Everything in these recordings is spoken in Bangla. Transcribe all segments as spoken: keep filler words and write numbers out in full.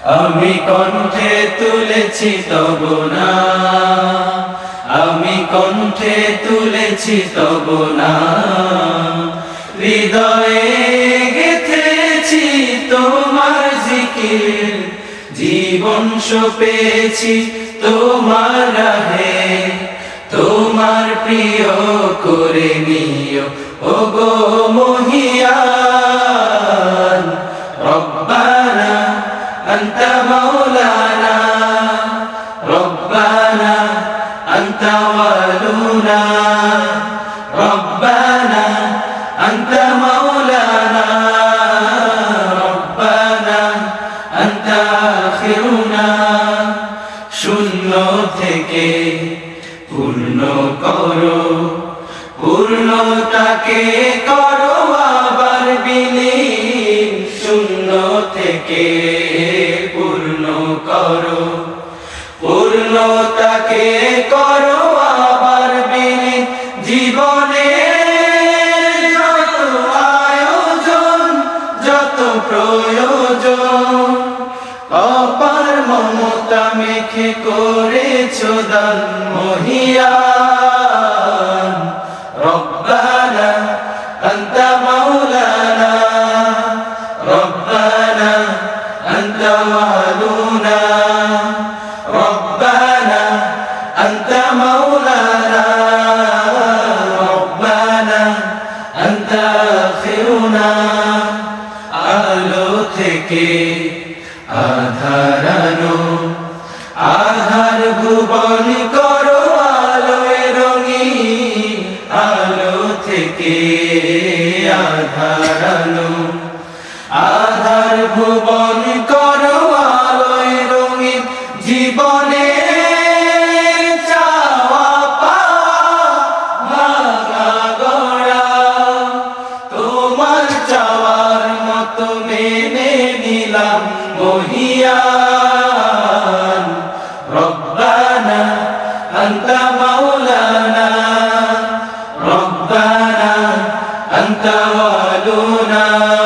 আমি কণ্ঠে তুলেছি তব নাম, আমি কণ্ঠে তুলেছি তব নাম, হৃদয়ে গেঁথেছি তোমার জিকির, জীবন সঁপেছি তোমার রাহে, তোমার প্রিয় করে নিও ওগো মহিয়ান। রব্বানা আনতা মাওলানা, রব্বানা আনতা ওয়ালুনা, রব্বানা আনতা মাওলানা, রব্বানা আনতা আখিরুনা। শূন্য থেকে পূর্ণ করো, পূর্ণতাকে করো আবার বিলীন, শূন্য থেকে পূর্ণ করো, পূর্ণতাকে করো আবার বিলীন। জীবনে যত আয়োজন, যত প্রয়োজন, অপার মমতা মেখে করেছো দান মহিয়ান। রব্বানা আনতা মাওলানা, রব্বানা আনতা ওয়ালুনা, রব্বানা আনতা মাওলানা, রব্বানা আনতা আখিরুনা। আলো থেকে আধার আনো, আধার ভুবন করো আলোয় রঙিন, আলো থেকে আধার আনো, আধার ভুবন করো আলোয় রঙিন। জীবনে চাওয়া পাওয়া ভাঙা গড়া, তোমার চাওয়ার মতো মেনে নিলাম মহিয়ান। রব্বানা আনতা মাওলানা, রব্বানা আনতা ওয়ালুনা,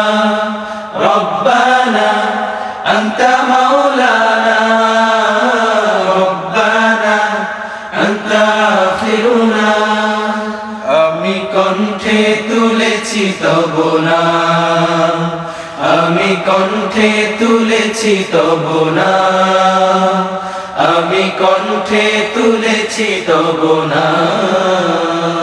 রব্বানা আনতা মাওলানা, রব্বানা আনতা আখিরুনা। আমি কণ্ঠে তুলেছি তব নাম, আমি কণ্ঠে তুলেছি তব নাম, আমি কণ্ঠে তুলেছি তব নাম।